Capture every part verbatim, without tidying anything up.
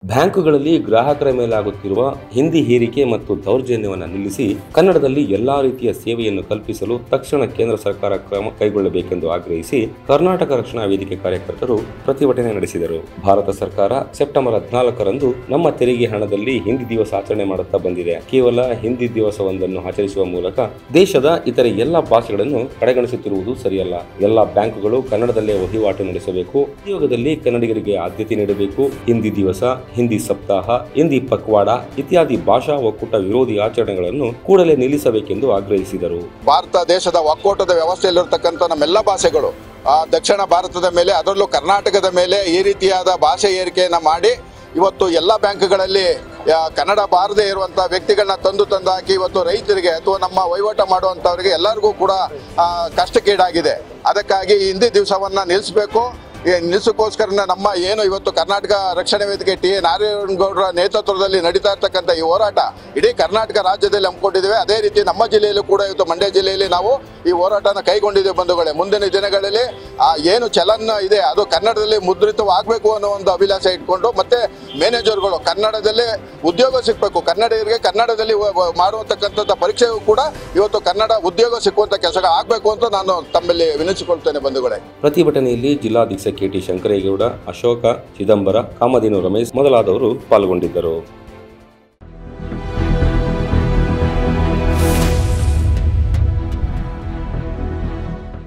ಬ್ಯಾಂಕುಗಳಲ್ಲಿ ಗ್ರಾಹಕರ ಮೇಲಾಗುತ್ತಿರುವ ಹಿಂದಿ ಹೇರಿಕೆ ಮತ್ತು ದೌರ್ಜನ್ಯವನ್ನು ನಿಲ್ಲಿಸಿ ಕನ್ನಡದಲ್ಲಿ ಎಲ್ಲಾ ರೀತಿಯ ಸೇವೆಯನ್ನು ಕಲ್ಪಿಸಲು ತಕ್ಷಣ ಕೇಂದ್ರ ಸರ್ಕಾರ ಕ್ರಮ ಕೈಗೊಳ್ಳಬೇಕೆಂದು ಆಗ್ರಹಿಸಿ ಕರ್ನಾಟಕ ರಕ್ಷಣಾ ವೇದಿಕೆ ಕಾರ್ಯಕರ್ತರು ಪ್ರತಿಭಟನೆ ನಡೆಸಿದರು. ಭಾರತ ಸರ್ಕಾರ ಸೆಪ್ಟೆಂಬರ್ ಹದಿನಾಲ್ಕರಂದು ನಮ್ಮ ತೆರಿಗೆ ಹಣದಲ್ಲಿ ಹಿಂದಿ ದಿವಸ ಆಚರಣೆ ಮಾಡುತ್ತಾ ಬಂದಿದೆ. ಕೇವಲ ಹಿಂದಿ ದಿವಸವೊಂದನ್ನು ಆಚರಿಸುವ ಮೂಲಕ ದೇಶದ ಇತರೆ ಎಲ್ಲ ಭಾಷೆಗಳನ್ನು ಕಡೆಗಣಿಸುತ್ತಿರುವುದು ಸರಿಯಲ್ಲ. ಎಲ್ಲ ಬ್ಯಾಂಕುಗಳು ಕನ್ನಡದಲ್ಲೇ ವಹಿವಾಟು ನಡೆಸಬೇಕು. ಉದ್ಯೋಗದಲ್ಲಿ ಕನ್ನಡಿಗರಿಗೆ ಆದ್ಯತೆ ನೀಡಬೇಕು. ಹಿಂದಿ ದಿವಸ, ಹಿಂದಿ ಸಪ್ತಾಹ, ಹಿಂದಿ ಪಕ್ವಾಡ ಇತ್ಯಾದಿ ಭಾಷಾ ಒಕ್ಕೂಟ ವಿರೋಧಿ ಆಚರಣೆಗಳನ್ನು ಕೂಡಲೇ ನಿಲ್ಲಿಸಬೇಕೆಂದು ಆಗ್ರಹಿಸಿದರು. ಭಾರತ ದೇಶದ ಒಕ್ಕೂಟದ ವ್ಯವಸ್ಥೆಯಲ್ಲಿರತಕ್ಕಂಥ ನಮ್ಮೆಲ್ಲ ಭಾಷೆಗಳು ದಕ್ಷಿಣ ಭಾರತದ ಮೇಲೆ, ಅದರಲ್ಲೂ ಕರ್ನಾಟಕದ ಮೇಲೆ ಈ ರೀತಿಯಾದ ಭಾಷೆ ಏರಿಕೆಯನ್ನು ಮಾಡಿ ಇವತ್ತು ಎಲ್ಲ ಬ್ಯಾಂಕ್ಗಳಲ್ಲಿ ಕನ್ನಡ ಬಾರದೇ ಇರುವಂಥ ವ್ಯಕ್ತಿಗಳನ್ನ ತಂದು ತಂದು ಹಾಕಿ ಇವತ್ತು ರೈತರಿಗೆ ಅಥವಾ ನಮ್ಮ ವಹಿವಾಟ ಮಾಡುವಂಥವ್ರಿಗೆ ಎಲ್ಲರಿಗೂ ಕೂಡ ಕಷ್ಟಕ್ಕೀಡಾಗಿದೆ. ಅದಕ್ಕಾಗಿ ಈ ಹಿಂದಿ ದಿವಸವನ್ನು ನಿಲ್ಲಿಸಬೇಕು. ನಿಲ್ಲಿಸೋಕ್ಕೋಸ್ಕರ ನಮ್ಮ ಏನು ಇವತ್ತು ಕರ್ನಾಟಕ ರಕ್ಷಣಾ ವೇದಿಕೆ ಟಿ ಎ ನಾರಾಯಣಗೌಡರ ನೇತೃತ್ವದಲ್ಲಿ ನಡೀತಾ ಇರ್ತಕ್ಕಂಥ ಈ ಹೋರಾಟ ಇಡೀ ಕರ್ನಾಟಕ ರಾಜ್ಯದಲ್ಲಿ ಹಮ್ಮಿಕೊಂಡಿದ್ದೇವೆ. ಅದೇ ರೀತಿ ನಮ್ಮ ಜಿಲ್ಲೆಯಲ್ಲೂ ಕೂಡ ಇವತ್ತು ಮಂಡ್ಯ ಜಿಲ್ಲೆಯಲ್ಲಿ ನಾವು ಈ ಹೋರಾಟನ ಕೈಗೊಂಡಿದ್ದೇವೆ. ಬಂಧುಗಳೇ, ಮುಂದಿನ ದಿನಗಳಲ್ಲಿ ಆ ಏನು ಚಲನ್ ಇದೆ ಅದು ಕನ್ನಡದಲ್ಲಿ ಮುದ್ರಿತವಾಗಬೇಕು ಅನ್ನೋ ಒಂದು ಅಭಿಲಾಷೆ ಇಟ್ಕೊಂಡು, ಮತ್ತೆ ಮ್ಯಾನೇಜರ್ಗಳು ಕನ್ನಡದಲ್ಲೇ ಉದ್ಯೋಗ ಸಿಗಬೇಕು, ಕನ್ನಡಿಗರಿಗೆ ಕನ್ನಡದಲ್ಲಿ ಮಾಡುವಂತಕ್ಕಂಥ ಪರೀಕ್ಷೆಯೂ ಕೂಡ ಇವತ್ತು ಕನ್ನಡ ಉದ್ಯೋಗ ಸಿಕ್ಕುವಂತ ಕೆಲಸ ಆಗಬೇಕು ಅಂತ ನಾನು ತಮ್ಮಲ್ಲಿ ವಿನಿಸಿಕೊಳ್ತೇನೆ. ಬಂಧುಗಳೇ, ಪ್ರತಿಭಟನೆಯಲ್ಲಿ ಜಿಲ್ಲಾಧ್ಯಕ್ಷ ಕೆ ಟಿ ಶಂಕರೇಗೌಡ, ಅಶೋಕ, ಚಿದಂಬರ, ಕಾಮಧೇನು ರಮೇಶ್ ಮೊದಲಾದವರು ಪಾಲ್ಗೊಂಡಿದ್ದರು.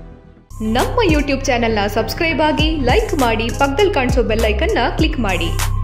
ನಮ್ಮ ಯೂಟ್ಯೂಬ್ ಚಾನೆಲ್ನ ಸಬ್ಸ್ಕ್ರೈಬ್ ಆಗಿ, ಲೈಕ್ ಮಾಡಿ, ಪಕ್ಕದಲ್ಲಿ ಕಾಣಿಸೋ ಬೆಲ್ ಐಕನ್ನ ಕ್ಲಿಕ್ ಮಾಡಿ.